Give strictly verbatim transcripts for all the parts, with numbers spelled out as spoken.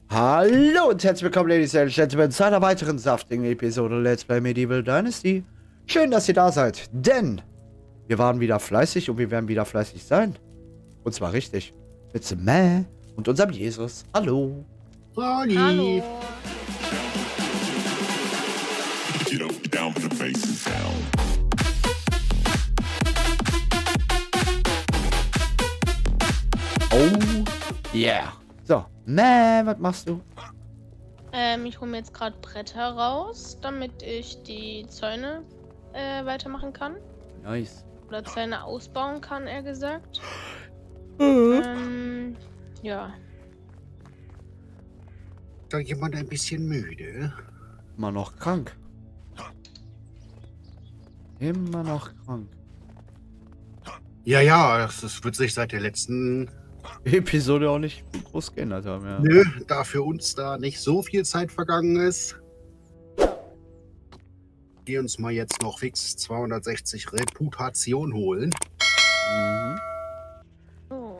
Hallo und herzlich willkommen, Ladies and Gentlemen, zu einer weiteren saftigen Episode Let's Play Medieval Dynasty. Schön, dass ihr da seid, denn wir waren wieder fleißig und wir werden wieder fleißig sein. Und zwar richtig. Mit dem Mäh und unserem Jesus. Hallo. Ronny. Hallo. Get up, down for the bass and sound. Oh, yeah. So, Mäh, was machst du? Ähm, ich hole mir jetzt gerade Bretter raus, damit ich die Zäune äh, weitermachen kann. Nice. Oder Zäune ausbauen kann, eher gesagt. Mhm. Ähm, ja. Ist da jemand ein bisschen müde? Immer noch krank. Immer noch krank. Ja, ja, das, das wird sich seit der letzten... Episode auch nicht groß geändert haben, ja. Nö, da für uns da nicht so viel Zeit vergangen ist. Die uns mal jetzt noch fix zweihundertsechzig Reputation holen. Mhm. Oh.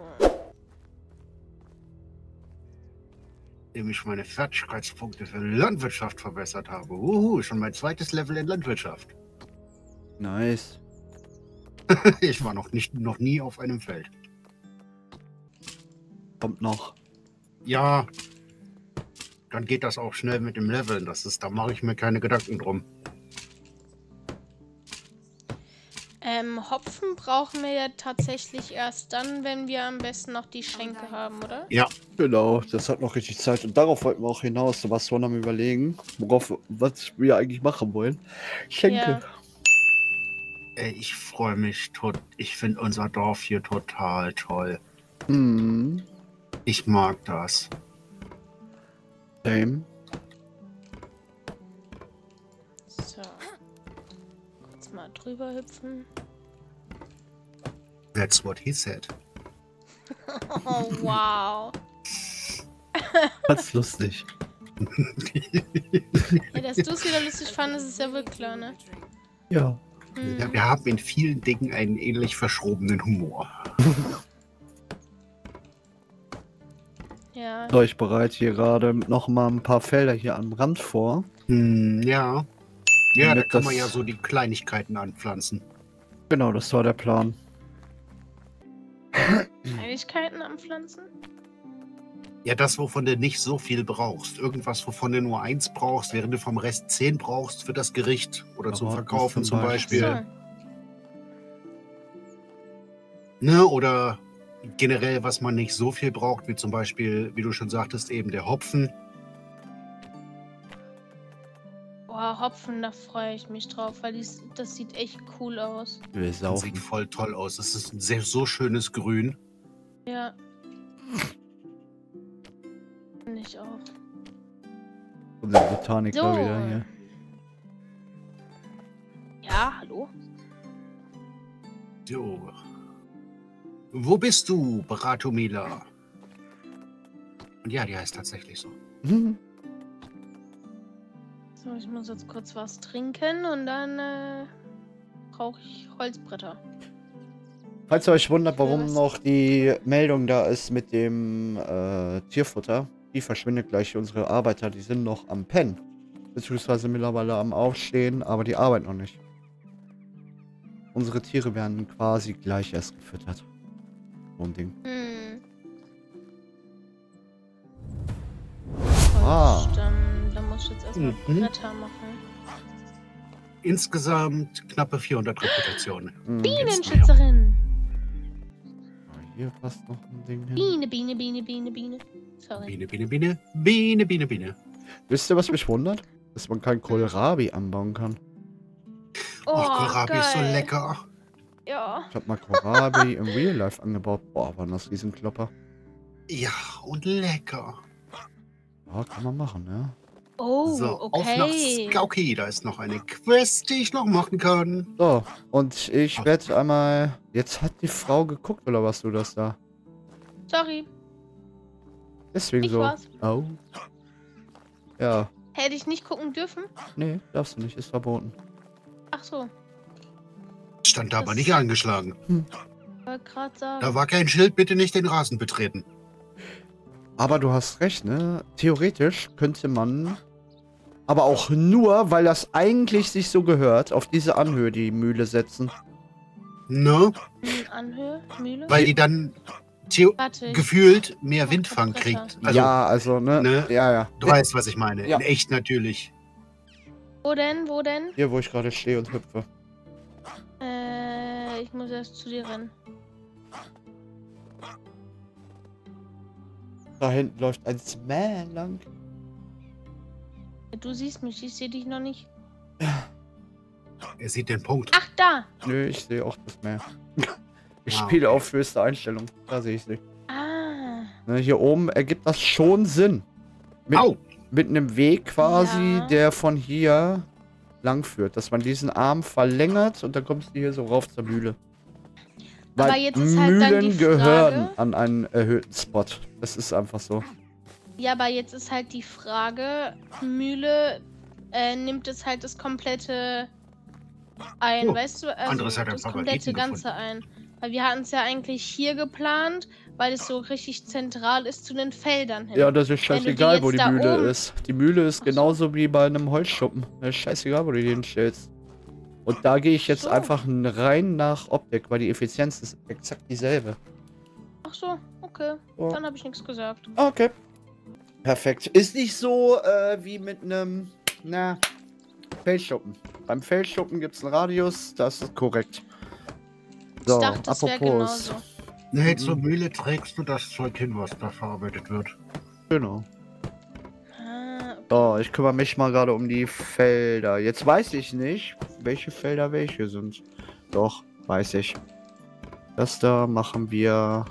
Indem ich meine Fertigkeitspunkte für Landwirtschaft verbessert habe. Uhu, schon mein zweites Level in Landwirtschaft. Nice. Ich war noch, nicht, noch nie auf einem Feld. Kommt noch. Ja, dann geht das auch schnell mit dem Leveln. Das ist, da mache ich mir keine Gedanken drum. Ähm, Hopfen brauchen wir ja tatsächlich erst dann, wenn wir am besten noch die Schenke haben, oder? Ja, Genau, das hat noch richtig Zeit. Und darauf wollten wir auch hinaus. So was wir am Überlegen, worauf, was wir eigentlich machen wollen. Schenke. ey, ich freue mich tot. Ich finde unser Dorf hier total toll. Mhm. Ich mag das. Same. So. Kurz mal drüber hüpfen. That's what he said. Oh, wow. Ganz lustig. Ja, dass du es wieder lustig fandest, ist ja wirklich klar, ne? Ja. Hm. Ja, wir haben in vielen Dingen einen ähnlich verschrobenen Humor. Ja. So, ich bereite hier gerade noch mal ein paar Felder hier am Rand vor. Hm, ja. Ja, da Damit kann man das- ja so die Kleinigkeiten anpflanzen. Genau, das war der Plan. Kleinigkeiten am Pflanzen? Ja, das, wovon du nicht so viel brauchst. Irgendwas, wovon du nur eins brauchst, während du vom Rest zehn brauchst für das Gericht oder zum Karotten Verkaufen zum zum Beispiel. Beispiel. So. Ne, oder generell, was man nicht so viel braucht, wie zum Beispiel, wie du schon sagtest, eben der Hopfen. Boah, Hopfen, da freue ich mich drauf, weil dies, das sieht echt cool aus. Wir Das saufen. sieht voll toll aus. Es ist ein sehr so schönes Grün. Ja. Finde ich auch. Unser Botaniker So. wieder hier. Ja, hallo? So. Wo bist du, Bratomila? Und ja, die heißt tatsächlich so. Mhm. So, ich muss jetzt kurz was trinken und dann äh, brauche ich Holzbretter. Falls ihr euch wundert, Für warum was? noch die Meldung da ist mit dem äh, Tierfutter, die verschwindet gleich. Unsere Arbeiter, die sind noch am Pennen. Beziehungsweise mittlerweile am Aufstehen, aber die arbeiten noch nicht. Unsere Tiere werden quasi gleich erst gefüttert. So ein Ding. Hm. Ah. Dann, dann muss ich jetzt erstmal Mhm. Bretter machen. Insgesamt knappe vierhundert Reputationen. Mhm. Bienenschützerin! Hier passt noch ein Ding hin. Biene, Biene, Biene, Biene, Biene. Sorry. Biene, Biene, Biene, Biene, Biene, Biene. Wisst ihr, was mich wundert? Dass man kein Kohlrabi anbauen kann. Oh, Oh, Kohlrabi ist so geil. lecker. Ja. Ich hab mal Kohlrabi im Real Life angebaut. Boah, waren das Riesenklopper. Ja, und lecker. Ja, kann man machen, ja. Oh, so, auf nach okay. Skauki. Da ist noch eine Quest, die ich noch machen kann. So, und ich werde einmal... Jetzt hat die Frau geguckt, oder was du das da? Sorry. Deswegen Ich so. war's. Oh. Ja, Hätte ich nicht gucken dürfen? nee, darfst du nicht, ist verboten. Ach so. Stand da aber Das- nicht angeschlagen. Wollte gerade sagen. Da war kein Schild, bitte nicht den Rasen betreten. Aber du hast recht, ne? Theoretisch könnte man, aber auch nur, weil das eigentlich sich so gehört, auf diese Anhöhe die Mühle setzen. Ne? Hm, Anhöhe, Mühle. Weil die dann theo- Warte, ich- gefühlt mehr mach Windfang Kompressor. kriegt. Also, ja, also, ne? ne? Ja, ja. du weißt, was ich meine. Ja. In echt natürlich. Wo denn, wo denn? Hier, wo ich gerade stehe und hüpfe. Äh, ich muss erst zu dir rennen. Da hinten läuft ein Smäh lang. Du siehst mich, ich sehe dich noch nicht. Er sieht den Punkt. Ach, da! Nö, ich sehe auch das Meer. Ich Ah, spiele okay. auf höchste Einstellung. Da sehe ich sie. Ah. Ne, hier oben ergibt das schon Sinn. Mit, Au! mit einem Weg quasi, Ja. der von hier lang führt. Dass man diesen Arm verlängert und dann kommst du hier so rauf zur Mühle. Aber Weil jetzt ist halt dann Mühlen die gehören Frage- an einen erhöhten Spot. Das ist einfach so. Ja, aber jetzt ist halt die Frage, Mühle äh, nimmt es halt das komplette ein, Oh, weißt du? Also anderes hat einen das Favoriten komplette Ganze ein. Weil wir hatten es ja eigentlich hier geplant, weil es so richtig zentral ist zu den Feldern hin. Ja, das ist Wenn du die scheißegal, wo jetzt die da Mühle oben- ist. Die Mühle ist Ach so. genauso wie bei einem Holzschuppen. Das ist scheißegal, wo du die hinstellst. Und da gehe ich jetzt So. einfach rein nach Optik, weil die Effizienz ist exakt dieselbe. Ach so, okay. So. Dann habe ich nichts gesagt. Okay. Perfekt. Ist nicht so äh, wie mit einem, na, Feldschuppen. Beim Feldschuppen gibt es einen Radius, das ist korrekt. So, ich dachte, das wäre apropos. genauso. Nee, zur Mühle trägst du das Zeug hin, was da verarbeitet wird. Genau. Ah, So, ich kümmere mich mal gerade um die Felder. Jetzt weiß ich nicht, welche Felder welche sind. Doch, weiß ich. Das da machen wir.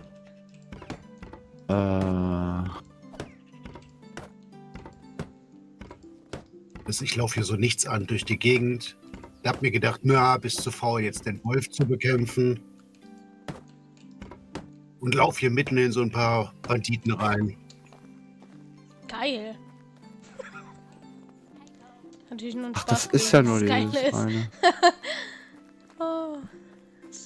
Äh. Also ich laufe hier so nichts an durch die Gegend. Ich hab mir gedacht, na, bist zu faul, jetzt den Wolf zu bekämpfen. Und lauf hier mitten in so ein paar Banditen rein. geil. Natürlich nur ein Ach, das Spaß ist ja gewesen, nur dass es dieses geil ist. eine. Oh. So.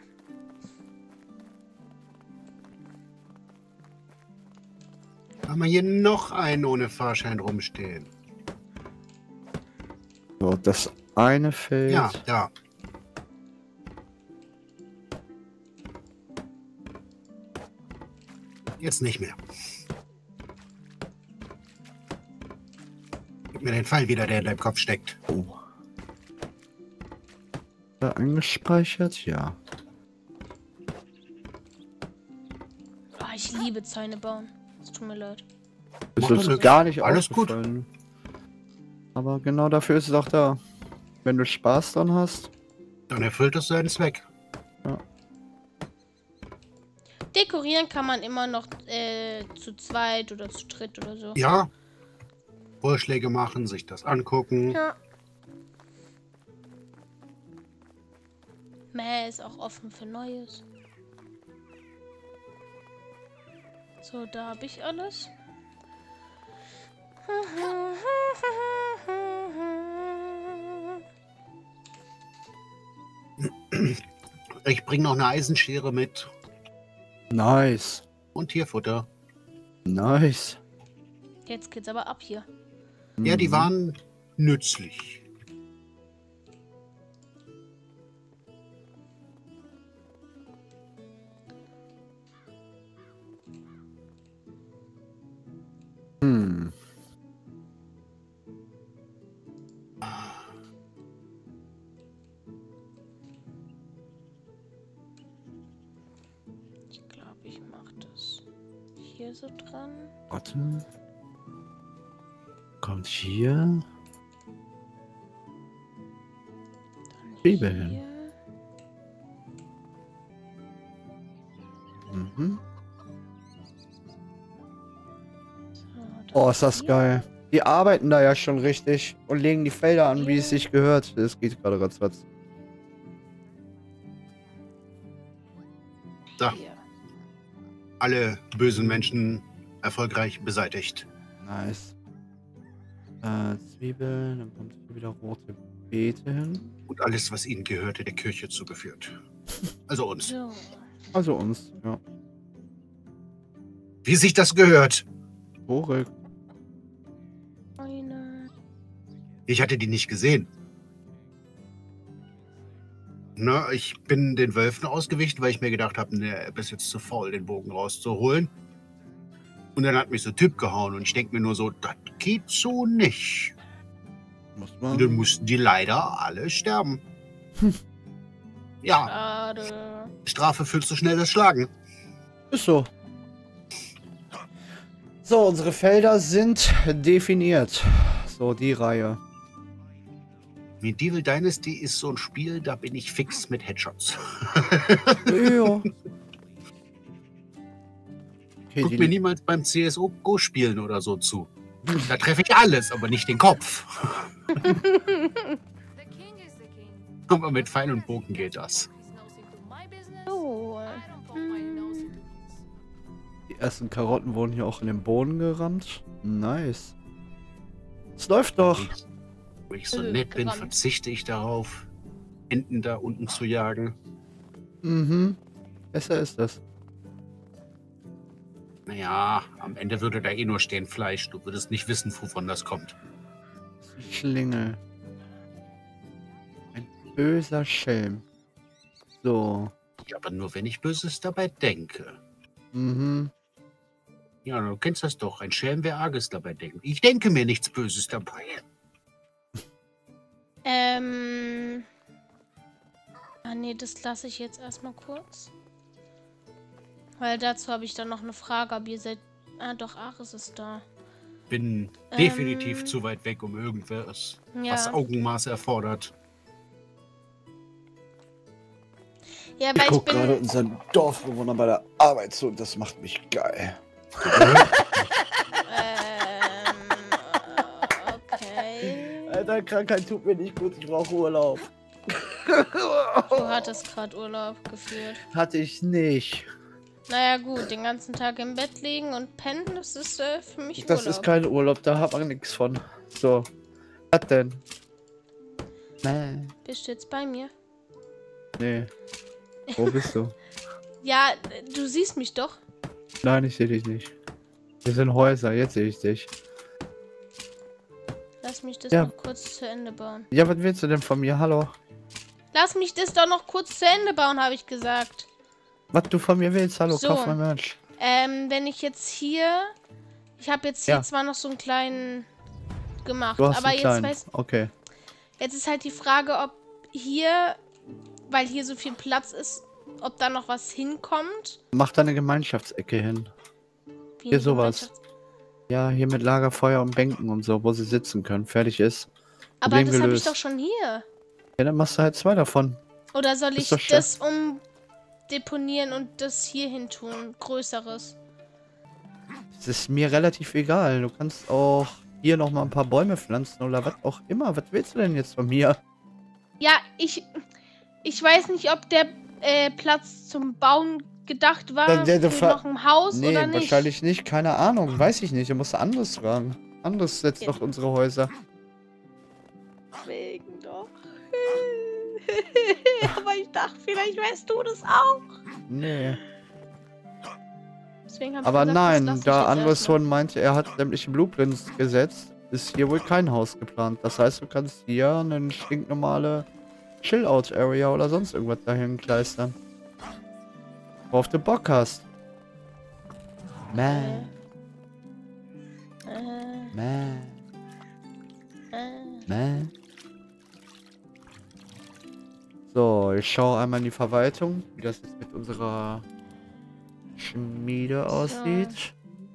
Haben wir hier noch einen ohne Fahrschein rumstehen? So, das eine Feld. Ja, da. Jetzt nicht mehr. Gib mir den Pfeil wieder, der in deinem Kopf steckt. Oh. Da eingespeichert? Ja. Oh, ich liebe Zäune bauen. Es tut mir leid. Ist Macht uns doch nix. gar nicht Alles gut. aufgefallen. Aber genau dafür ist es auch da. Wenn du Spaß dran hast. Dann erfüllt es seinen Zweck. Dekorieren kann man immer noch äh, zu zweit oder zu dritt oder so. Ja. Vorschläge machen, sich das angucken. Ja. Mäh ist auch offen für Neues. So, da habe ich alles. Ich bringe noch eine Eisenschere mit Nice. und Tierfutter. Nice. Jetzt geht's aber ab hier. Ja, die Mhm. waren nützlich. Hm. Ich glaube, ich mache das hier so dran. Warte. Kommt hier. Dann Zwiebel hin. hier. Mhm. So, dann Oh, ist das hier. geil. Die arbeiten da ja schon richtig und legen die Felder an, wie es sich gehört. Das geht gerade ratzfatz. Da, Hier. alle bösen Menschen erfolgreich beseitigt. Nice. Äh, Zwiebeln, dann kommt hier wieder rote Beete hin. Und alles, was ihnen gehörte, der Kirche zugeführt. Also uns. So. Also uns, ja. Wie sich das gehört. Ruhig. Eine. Ich hatte die nicht gesehen. Na, ich bin den Wölfen ausgewichen, weil ich mir gedacht habe, ne, er ist jetzt zu faul, den Bogen rauszuholen. Und dann hat mich so ein Typ gehauen und ich denke mir nur so, das geht so nicht. Muss Und man. dann mussten die leider alle sterben. Ja, Schade. Strafe für zu schnelles Schlagen. Ist so. So, unsere Felder sind definiert. So, die Reihe. Medieval Dynasty ist so ein Spiel, da bin ich fix mit Headshots. Ja. Okay, Guck die- mir niemals beim C S G O spielen oder so zu. Da treffe ich alles, aber nicht den Kopf. Aber mit Pfeil und Bogen geht das. So. Hm. Die ersten Karotten wurden hier auch in den Boden gerammt. Nice. Es läuft doch. Wo ich so Äh, nett bin, gerammt. verzichte ich darauf, Enten da unten zu jagen. Mhm. Besser ist das. Naja, am Ende würde da eh nur stehen Fleisch. Du würdest nicht wissen, wovon das kommt. Schlingel. Ein böser Schelm. So. Ja, aber nur wenn ich Böses dabei denke. Mhm. Ja, du kennst das doch. Ein Schelm, wer Arges dabei denkt. Ich denke mir nichts Böses dabei. Ähm. Ah, nee, das lasse ich jetzt erstmal kurz. Weil dazu habe ich dann noch eine Frage, aber ihr seid. Ah, doch, Ares ist da. Bin Ähm. definitiv zu weit weg, um irgendwas, was Ja. Augenmaß erfordert. Ja, Ich weil ich, guck gerade bin. unseren Dorfbewohner bei der Arbeit zu und das macht mich geil. Ähm. Okay. Alter, Krankheit tut mir nicht gut, ich brauche Urlaub. Du hattest gerade Urlaub geführt. Hatte ich nicht. Naja, gut, den ganzen Tag im Bett liegen und pennen, das ist äh, für mich Das Urlaub. ist kein Urlaub, da hat man nichts von. So. Was denn? Nee. Bist du jetzt bei mir? Nee. Wo bist du? Ja, du siehst mich doch. Nein, ich sehe dich nicht. Wir sind Häuser, jetzt sehe ich dich. Lass mich das Ja. noch kurz zu Ende bauen. Ja, was willst du denn von mir? Hallo? Lass mich das doch noch kurz zu Ende bauen, habe ich gesagt. Was du von mir willst? Hallo, So. kauf mein Mensch. Ähm, wenn ich jetzt hier... Ich habe jetzt hier Ja. zwar noch so einen kleinen gemacht, Du hast aber einen jetzt kleinen. weiß... Okay. Jetzt ist halt die Frage, ob hier, weil hier so viel Platz ist, ob da noch was hinkommt. Mach da eine Gemeinschaftsecke hin. Wie Hier eine sowas. Gemeinschafts- Ja, hier mit Lagerfeuer und Bänken und so, wo sie sitzen können. Fertig ist. Aber Problem das habe ich gelöst. doch schon hier. Ja, dann machst du halt zwei davon. Oder soll Ist ich doch schön. das umdeponieren und das hier hin tun? Größeres. Das ist mir relativ egal. Du kannst auch hier noch mal ein paar Bäume pflanzen oder was auch immer. Was willst du denn jetzt von mir? Ja, ich, ich weiß nicht, ob der äh, Platz zum Bauen gedacht war Der- der- der für Fa- noch ein Haus Nee, oder nicht. wahrscheinlich nicht. Keine Ahnung. Weiß ich nicht. Du musst anderes fragen. Anderes setzt Ja. doch unsere Häuser. Deswegen doch. Aber ich dachte, vielleicht weißt du das auch. Nee. Deswegen hab ich Aber gesagt, das nein, lass ich da jetzt anderes erstmal. Sohn meinte, er hat sämtliche Blueprints gesetzt, ist hier wohl kein Haus geplant. Das heißt, du kannst hier eine stinknormale Chill-Out-Area oder sonst irgendwas dahin kleistern. Worauf du Bock hast. Mäh, Äh, mäh, äh. mäh. So, ich schaue einmal in die Verwaltung, wie das jetzt mit unserer Schmiede aussieht.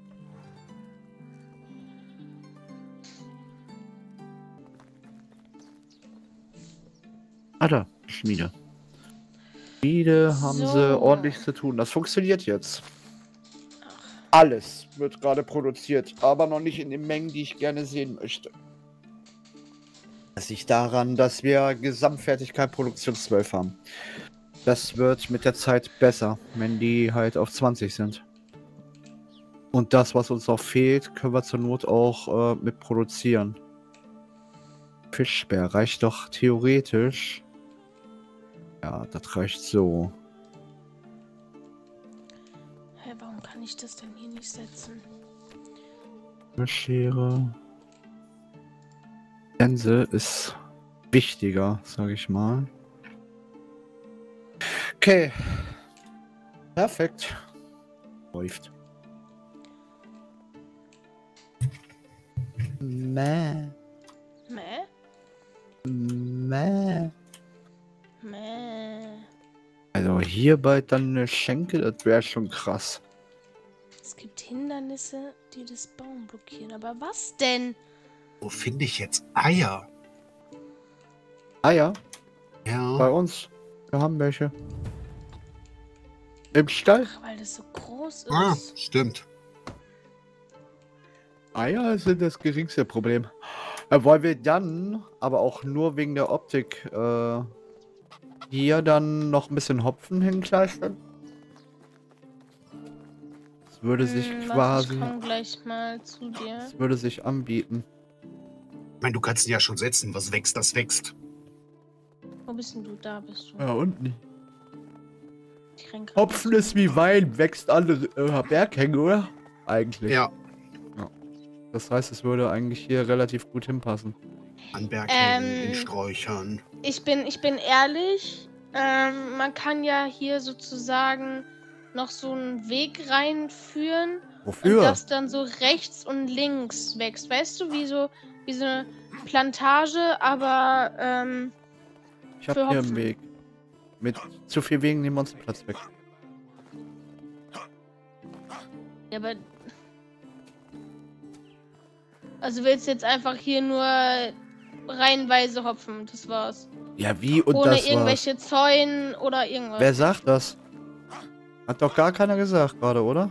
Ah da, Schmiede. Schmiede haben So. sie ordentlich zu tun. Das funktioniert jetzt. Alles wird gerade produziert, aber noch nicht in den Mengen, die ich gerne sehen möchte. Das liegt daran, dass wir Gesamtfertigkeit Produktion zwölf haben. Das wird mit der Zeit besser, wenn die halt auf zwanzig sind. Und das, was uns noch fehlt, können wir zur Not auch äh, mit produzieren. Fischbär reicht doch theoretisch. Ja, das reicht so. Hä, warum kann ich das denn hier nicht setzen? Eine Schere. Gänse ist wichtiger, sage ich mal. Okay. Perfekt. Läuft. Mäh. Mäh? Mäh. Mäh. Also hierbei dann eine Schenkel, das wäre schon krass. Es gibt Hindernisse, die das Bauen blockieren. Aber was denn? Wo finde ich jetzt Eier? Eier bei Ja. uns. Wir haben welche. Im Stall. Ach, weil das so groß Ah, ist. stimmt. Eier sind das geringste Problem. Äh, wollen wir dann, aber auch nur wegen der Optik, äh, hier dann noch ein bisschen Hopfen hinkleistern? Das würde sich Hm, warte, quasi, ich komm gleich mal zu dir. das würde sich anbieten. Ich meine, du kannst ihn ja schon setzen. Was wächst, das wächst. Wo bist denn du? Da bist du. Ja, unten. Ich renn grad Hopfen nicht. ist wie Wein, wächst an äh, Berghängen, oder? Eigentlich. Ja, Das heißt, es würde eigentlich hier relativ gut hinpassen. an Berghängen, Ähm. in Sträuchern. Ich bin, ich bin ehrlich, ähm, man kann ja hier sozusagen noch so einen Weg reinführen und Wofür? das dann so rechts und links wächst. Weißt du, wie so, wie so eine Plantage, aber ähm, Ich habe für hier Hopfen. einen Weg. Mit zu viel Wegen nehmen wir uns den Platz weg. ja, aber also willst du jetzt einfach hier nur reihenweise hopfen, das war's. Ja, wie und Ohne das war's. irgendwelche Zäunen oder irgendwas. Wer sagt das? Hat doch gar keiner gesagt gerade, oder?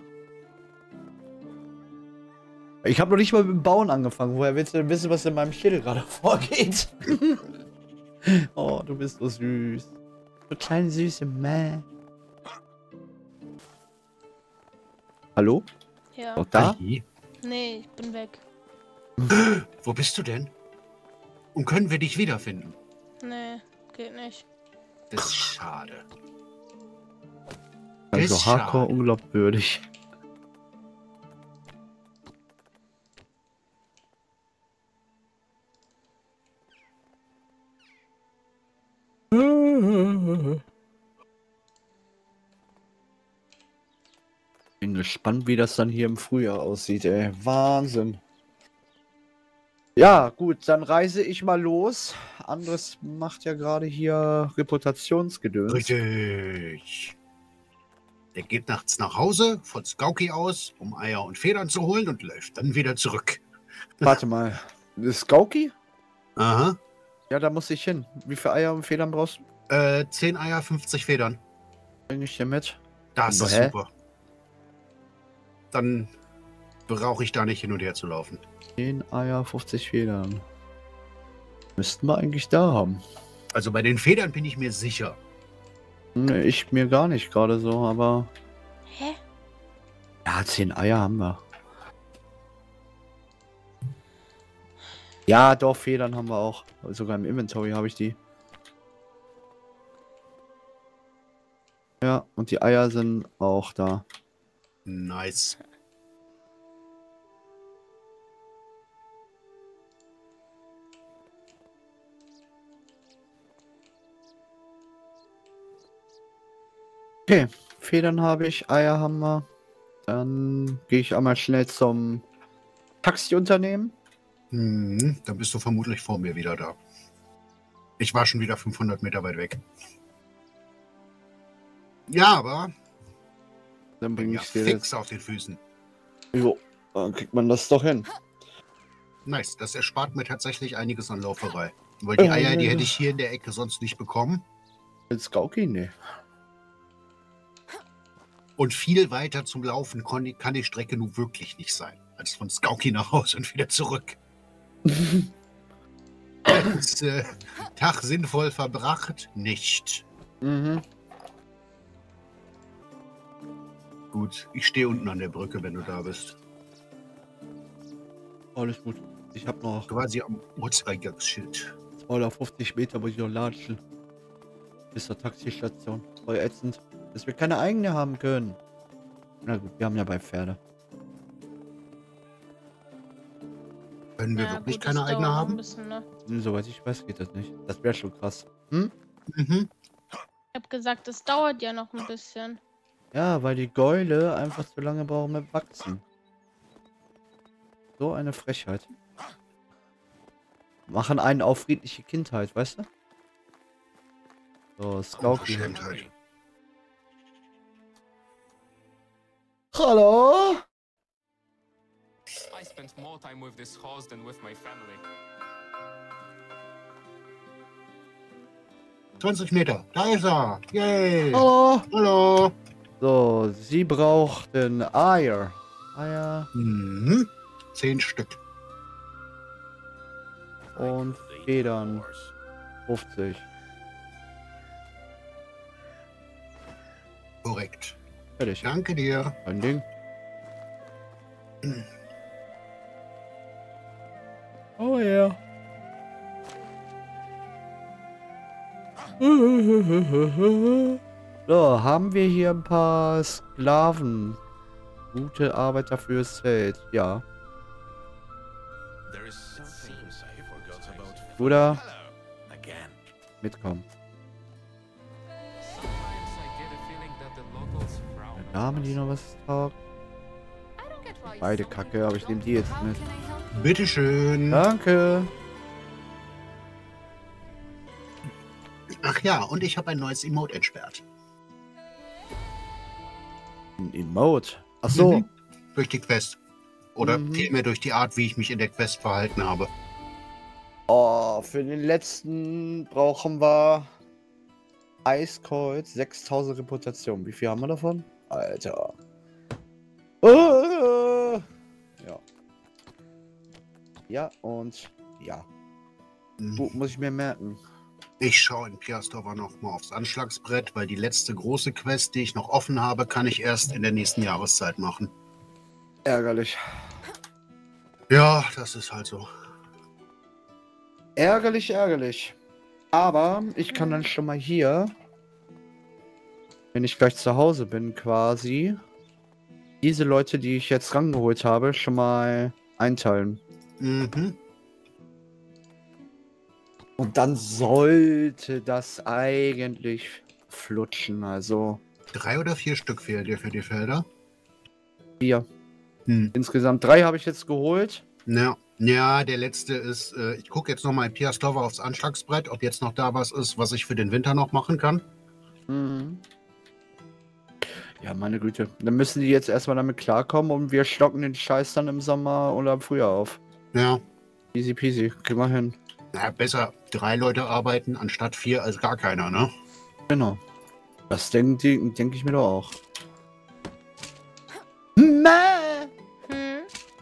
Ich habe noch nicht mal mit dem Bauen angefangen. Woher willst du denn wissen, was in meinem Schädel gerade vorgeht? Oh, du bist so süß. So kleine süße Mäh. Hallo? Ja. Noch da? Ai. Nee, ich bin weg. Wo bist du denn? Und können wir dich wiederfinden? Nee, geht nicht. Das ist schade. Also Ist hardcore schade. unglaubwürdig. Bin gespannt, wie das dann hier im Frühjahr aussieht, ey. Wahnsinn. Ja, gut, dann reise ich mal los. Andres macht ja gerade hier Reputationsgedöns. Richtig. Der geht nachts nach Hause von Skauki aus, um Eier und Federn zu holen und läuft dann wieder zurück. Warte mal. Ist Gauki? Aha. Ja, da muss ich hin. Wie viele Eier und Federn brauchst du? Äh, zehn Eier, fünfzig Federn. Bring ich dir mit? Das ist Hä? super. Dann brauche ich da nicht hin und her zu laufen. zehn Eier, fünfzig Federn. Müssten wir eigentlich da haben. Also bei den Federn bin ich mir sicher. Nee, ich mir gar nicht gerade so, aber... Hä? Ja, zehn Eier haben wir. Ja, doch, Federn haben wir auch. Sogar im Inventory habe ich die. Ja, und die Eier sind auch da. Nice. Okay, Federn habe ich, Eier haben wir. Dann gehe ich einmal schnell zum Taxiunternehmen. Hm, dann bist du vermutlich vor mir wieder da. Ich war schon wieder fünfhundert Meter weit weg. Ja, aber Dann bin bringe ja ich dir fix jetzt. auf den Füßen. Jo, dann kriegt man das doch hin. Nice, das erspart mir tatsächlich einiges an Lauferei. Weil die Ja, Eier, ja, die ja. hätte ich hier in der Ecke sonst nicht bekommen. Jetzt Gauki? Nee. Und viel weiter zum Laufen kon- kann die Strecke nun wirklich nicht sein. Als von Skauki nach Hause und wieder zurück. Als, äh, Tag sinnvoll verbracht? Nicht. Mhm. Gut, ich stehe unten an der Brücke, wenn du da bist. Alles gut. Ich habe noch Quasi am Uhrzeigerschild. zweihundertfünfzig Meter, muss ich noch latschen. Bis zur Taxistation. Voll ätzend. Dass wir keine eigene haben können. Na gut, wir haben ja bei Pferde. Können wir Ja, wirklich gut, keine das eigene dauert noch ein haben? bisschen, ne? Hm, Soweit ich weiß, geht das nicht. Das wäre schon krass. Hm? Mhm. Ich hab gesagt, es dauert ja noch ein bisschen. Ja, weil die Gäule einfach zu lange brauchen mit Wachsen. So eine Frechheit. Machen einen auf friedliche Kindheit, weißt du? So, Skauki. Unverschämtheit. Hallo? I spent more time with this horse than with my family. zwanzig Meter. Da ist er. Yay. Hallo? Hallo. So, sie brauchten Eier. Eier Mhm. Zehn Stück. und Federn. fünfzig. Korrekt. Fertig. Danke dir. Ein Ding. Oh ja. So, haben wir hier ein paar Sklaven. Gute Arbeiter fürs Feld. Ja. There is seems I forgot about Bruder, Hello. Again. mitkommen. Sometimes I get a feeling that the locals frown Eine Dame, die noch was taugt. Beide Kacke, aber ich nehme die jetzt mit. Bitteschön. Danke. Ach ja, und ich habe ein neues Emote entsperrt. Ein Emote. Ach so. Mhm. Durch die Quest. Oder Mhm. vielmehr durch die Art, wie ich mich in der Quest verhalten habe. Oh, für den letzten brauchen wir Eiskreuz sechstausend Reputation. Wie viel haben wir davon? Alter. Oh, ja. Ja und ja. Mhm. Muss ich mir merken. Ich schaue in Piastova noch mal aufs Anschlagsbrett, weil die letzte große Quest, die ich noch offen habe, kann ich erst in der nächsten Jahreszeit machen. Ärgerlich. Ja, das ist halt so. Ärgerlich, ärgerlich. Aber ich kann dann schon mal hier, wenn ich gleich zu Hause bin quasi, diese Leute, die ich jetzt rangeholt habe, schon mal einteilen. Mhm. Und dann sollte das eigentlich flutschen. Also Drei oder vier Stück fehlen dir für die Felder. vier. Hm. Insgesamt drei habe ich jetzt geholt. Ja. Ja, der letzte ist, äh, ich gucke jetzt noch mal in Piastova aufs Anschlagsbrett, ob jetzt noch da was ist, was ich für den Winter noch machen kann. Mhm. Ja, meine Güte. Dann müssen die jetzt erstmal damit klarkommen und wir stocken den Scheiß dann im Sommer oder im Frühjahr auf. Ja. Easy peasy. Kriegen wir hin. Na, besser drei Leute arbeiten anstatt vier als gar keiner, ne? Genau. Das denke denk ich mir doch auch. Mäh! Hm?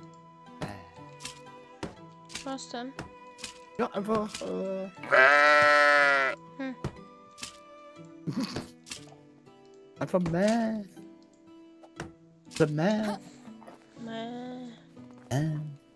Was denn? Ja, einfach. Äh... Hm. einfach mäh. The mäh. Mäh. Äh.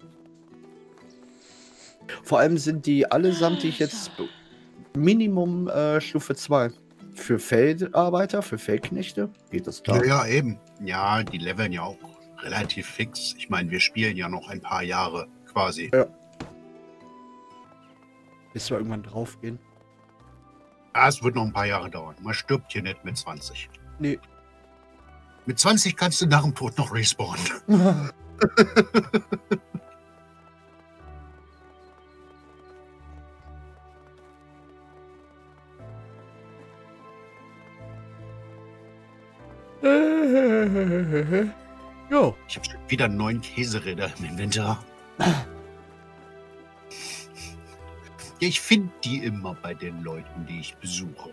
Vor allem sind die allesamt, die ich jetzt Minimum äh, Stufe zwei. Für Feldarbeiter, für Feldknechte geht das Ja, klar. ja, eben. Ja, die leveln ja auch relativ fix. Ich meine, wir spielen ja noch ein paar Jahre quasi. Ja. Bis wir irgendwann draufgehen. Ah, es wird noch ein paar Jahre dauern. Man stirbt hier nicht mit zwanzig. Nee. Mit zwanzig kannst du nach dem Tod noch respawnen. Jo. Ich habe schon wieder neun Käseräder im Inventar. Ja, ich finde die immer bei den Leuten, die ich besuche.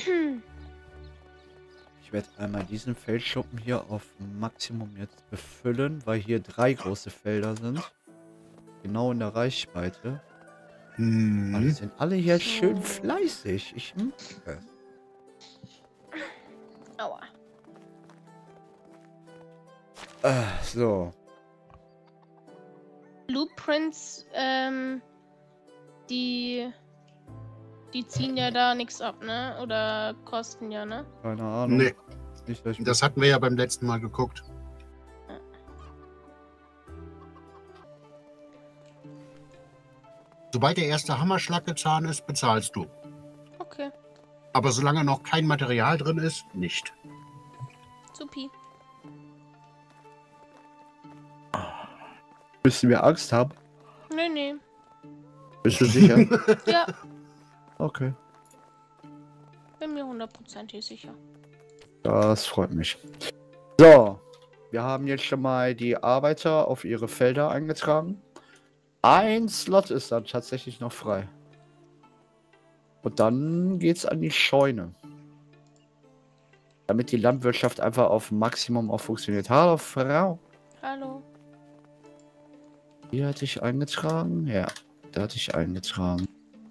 Ich werde einmal diesen Feldschuppen hier auf Maximum jetzt befüllen, weil hier drei große Felder sind. Genau in der Reichweite. Aber die Hm. sind alle hier schön fleißig. Ich hm, okay. Aua. äh, so. Blueprints, ähm, die, die ziehen ja da nichts ab, ne? Oder kosten ja, ne? Keine Ahnung. Nee, Nicht, dass ich das hatten wir ja beim letzten Mal geguckt. Sobald der erste Hammerschlag getan ist, bezahlst du. Okay, Aber solange noch kein Material drin ist, nicht. supi. Müsst ihr mir Angst haben? Nee, nee. Bist du sicher? Ja, Okay. bin mir hundertprozentig sicher. Das freut mich. So. Wir haben jetzt schon mal die Arbeiter auf ihre Felder eingetragen. Ein Slot ist dann tatsächlich noch frei. Und dann geht's an die Scheune. Damit die Landwirtschaft einfach auf Maximum auch funktioniert. Hallo, Frau. Hallo. Hier hatte ich eingetragen. Ja, da hatte ich eingetragen.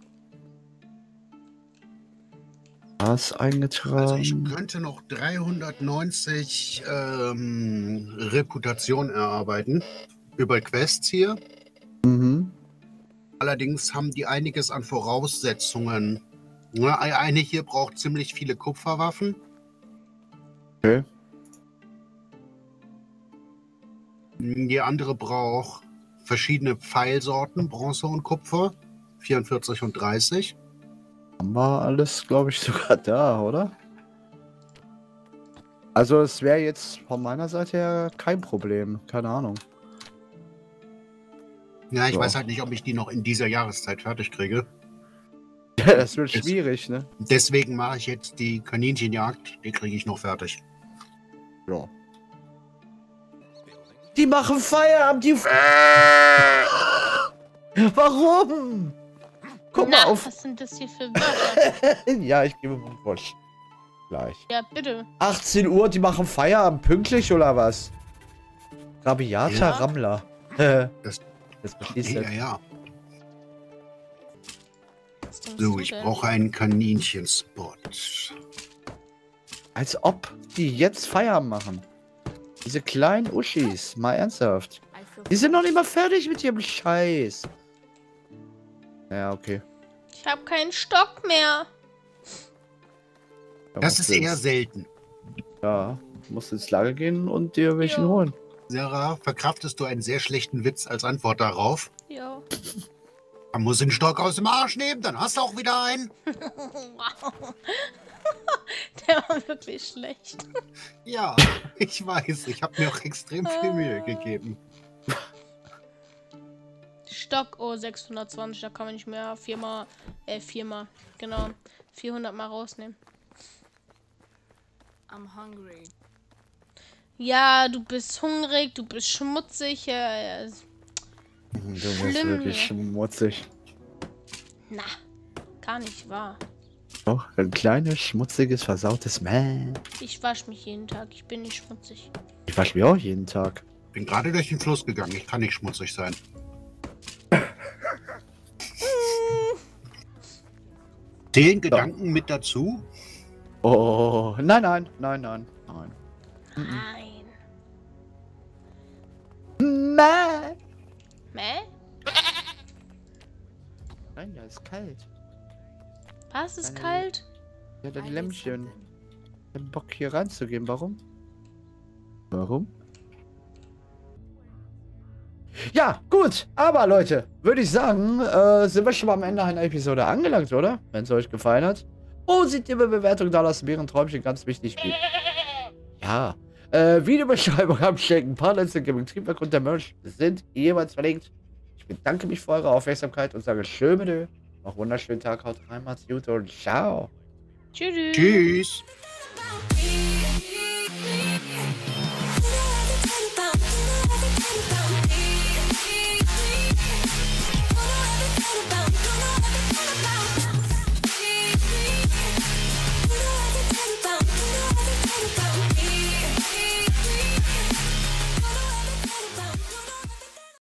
Was eingetragen? Also ich könnte noch dreihundertneunzig ähm, Reputation erarbeiten über Quests hier. Mhm. Allerdings haben die einiges an Voraussetzungen. Ja, eine hier braucht ziemlich viele Kupferwaffen. Okay. Die andere braucht verschiedene Pfeilsorten, Bronze und Kupfer, vierundvierzig und dreißig. Haben wir alles, glaube ich, sogar da, oder? Also es wäre jetzt von meiner Seite her kein Problem. Keine Ahnung. Ja, ich So. weiß halt nicht, ob ich die noch in dieser Jahreszeit fertig kriege. Ja, das wird Ist- schwierig, ne? Deswegen mache ich jetzt die Kaninchenjagd. Die kriege ich noch fertig. Ja. Die machen Feierabend, die... Warum? Guck Na, mal auf... was sind das hier für Wörter? Ja, ich gebe mal Wurscht. Gleich. Ja, bitte. achtzehn Uhr, die machen Feierabend pünktlich, oder was? Rabiata Ja. Rammler. das, Das- das verstehst Ja, du. ja. Was denkst So, du ich denn? brauche einen Kaninchenspot. Als ob die jetzt Feierabend machen. Diese kleinen Uschis, mal ernsthaft. Die sind noch nicht mal fertig mit ihrem Scheiß. Ja, okay. Ich habe keinen Stock mehr. Ja, Das was ist willst. eher selten. Ja, musst ins Lager gehen und dir welchen Jo. holen. Sarah, verkraftest du einen sehr schlechten Witz als Antwort darauf? Ja. Man muss den Stock aus dem Arsch nehmen, dann hast du auch wieder einen. Wow. Der war wirklich schlecht. Ja, ich weiß. Ich habe mir auch extrem viel Mühe gegeben. Stock, oh, sechshundertzwanzig, da kann man nicht mehr viermal, äh, viermal, genau, vierhundert mal rausnehmen. I'm hungry. Ja, du bist hungrig, du bist schmutzig, äh, Du bist Schlimm wirklich hier. schmutzig. na, gar nicht wahr. Doch, ein kleines, schmutziges, versautes Mäh. Ich wasche mich jeden Tag, ich bin nicht schmutzig. Ich wasche mich auch jeden Tag. Bin gerade durch den Fluss gegangen. Ich kann nicht schmutzig sein. Zählen Gedanken mit dazu? Oh, nein, nein, nein, nein, nein. Nein. Mäh. Mäh? Nein, ja, ist kalt. Was ist Keine- kalt? Ja, das I need Lämmchen. something. Ich hab Bock hier reinzugehen. Warum? Warum? Ja, gut. Aber Leute, würde ich sagen, äh, sind wir schon mal am Ende einer Episode angelangt, oder? Wenn es euch gefallen hat. Positive Bewertung da lassen, wäre ein Träumchen ganz wichtig. Wie- Ja. Äh, Videobeschreibung abchecken. Partners im Triebwerk und der Merch sind jeweils verlinkt. Ich bedanke mich für eure Aufmerksamkeit und sage schön mit Noch wunderschönen Tag, haut rein, macht's gut und ciao. Tschüss. Tschüss.